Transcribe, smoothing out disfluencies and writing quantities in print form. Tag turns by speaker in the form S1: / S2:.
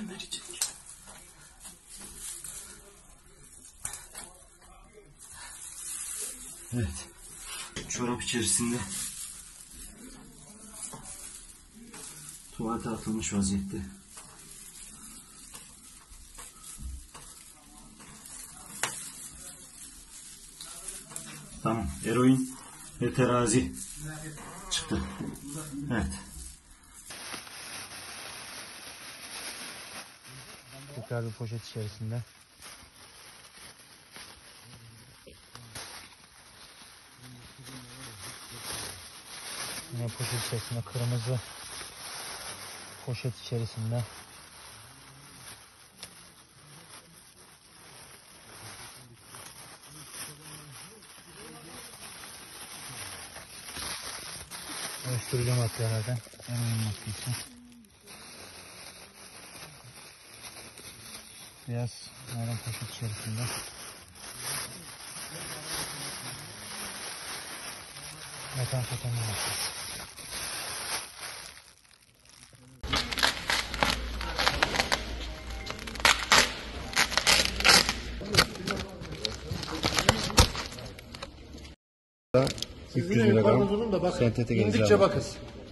S1: verecek. Evet. Çorap içerisinde tuvalete atılmış vaziyette. Tamam. Eroin ve terazi çıktı. Evet.
S2: Tekrar bir poşet içerisinde. Yine poşet içerisinde, kırmızı poşet içerisinde. Uyuşturucu maddelerden eroin maddesi. Beyaz naylon poşet içerisinde. Metamfetamin maddesi.
S3: %300 gram sentetik egzama.
S4: İndikçe bakız.